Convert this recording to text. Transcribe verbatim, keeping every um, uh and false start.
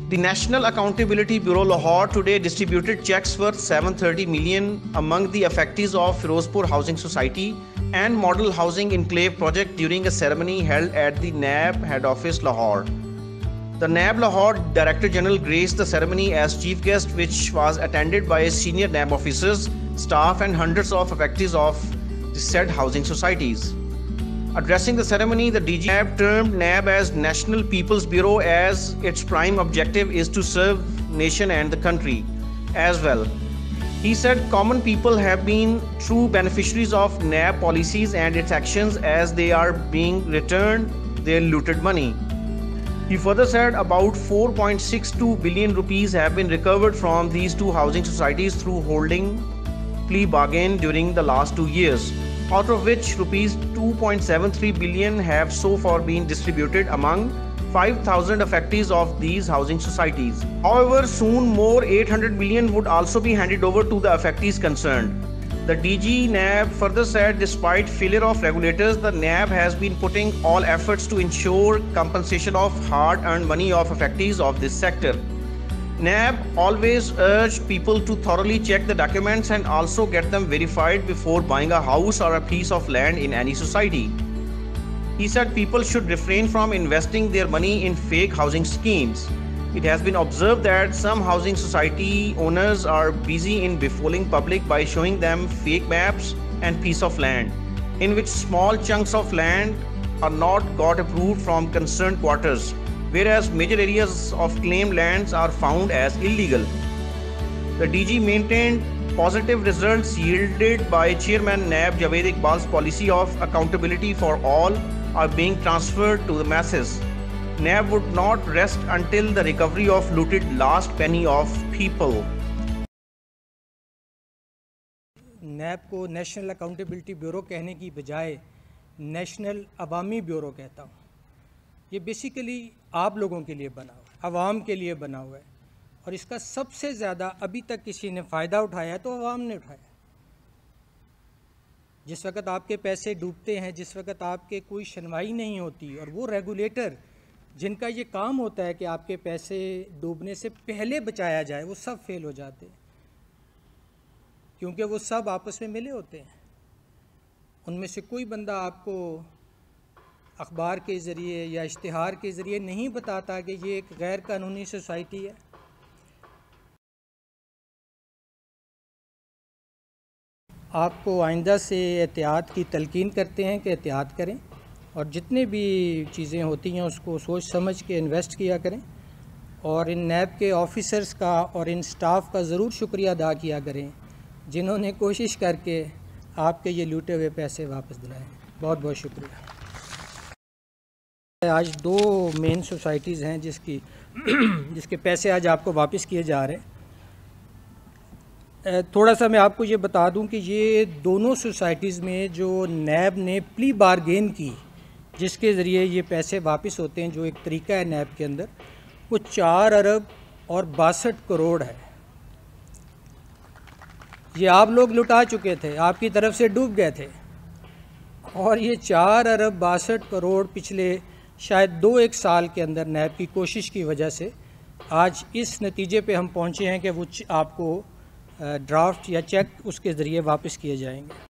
The National Accountability Bureau Lahore today distributed checks worth seven hundred thirty million among the affectees of Firozpur Housing Society and Model Housing Enclave project during a ceremony held at the N A B head office Lahore. The N A B Lahore Director General graced the ceremony as chief guest, which was attended by senior N A B officers, staff and hundreds of affectees of the said housing societies. Addressing the ceremony, the D G N A B termed N A B as National People's Bureau as its prime objective is to serve nation and the country as well. He said common people have been true beneficiaries of N A B policies and its actions as they are being returned their looted money. He further said about four point six two billion rupees have been recovered from these two housing societies through holding plea bargain during the last two years. Out of which rupees two point seven three billion have so far been distributed among five thousand affectees of these housing societies. However, soon more eight hundred million would also be handed over to the affectees concerned. The D G N A B further said despite failure of regulators, the N A B has been putting all efforts to ensure compensation of hard-earned money of affectees of this sector. N A B always urged people to thoroughly check the documents and also get them verified before buying a house or a piece of land in any society. He said people should refrain from investing their money in fake housing schemes. It has been observed that some housing society owners are busy in befoling public by showing them fake maps and piece of land, in which small chunks of land are not got approved from concerned quarters, whereas major areas of claimed lands are found as illegal. The D G maintained positive results yielded by Chairman N A B Javed Iqbal's policy of accountability for all are being transferred to the masses. N A B would not rest until the recovery of looted last penny of people. N A B को national accountability bureau कहने की बजाय national अवामी bureau कहता हूँ। ये basically आप लोगों के लिए बना हुआ है, आवाम के लिए बना हुआ है, और इसका सबसे ज़्यादा अभी तक किसी ने फ़ायदा उठाया है तो आवाम ने उठाया। जिस वक्त आपके पैसे डूबते हैं, जिस वक्त आपके कोई सुनवाई नहीं होती, और वो रेगुलेटर जिनका ये काम होता है कि आपके पैसे डूबने से पहले बचाया जाए, वो सब फेल हो जाते हैं, क्योंकि वो सब आपस में मिले होते हैं। उनमें से कोई बंदा आपको अखबार के ज़रिए या इश्तिहार के ज़रिए नहीं बताता कि ये एक गैर कानूनी सोसाइटी है। आपको आइंदा से एहतियात की तलकीन करते हैं कि एहतियात करें, और जितने भी चीज़ें होती हैं उसको सोच समझ के इन्वेस्ट किया करें, और इन N A B के ऑफिसर्स का और इन स्टाफ का ज़रूर शुक्रिया अदा किया करें जिन्होंने कोशिश करके आपके ये लूटे हुए पैसे वापस दिलाएं। बहुत बहुत शुक्रिया। आज दो मेन सोसाइटीज़ हैं जिसकी जिसके पैसे आज आपको वापस किए जा रहे हैं। थोड़ा सा मैं आपको ये बता दूं कि ये दोनों सोसाइटीज़ में जो N A B ने प्ली बारगेन की, जिसके ज़रिए ये पैसे वापस होते हैं, जो एक तरीका है N A B के अंदर, वो चार अरब और बासठ करोड़ है। ये आप लोग लुटा चुके थे, आपकी तरफ से डूब गए थे, और ये चार अरब बासठ करोड़ पिछले शायद दो एक साल के अंदर N A B की कोशिश की वजह से आज इस नतीजे पे हम पहुंचे हैं कि वो आपको ड्राफ्ट या चेक उसके ज़रिए वापस किए जाएंगे।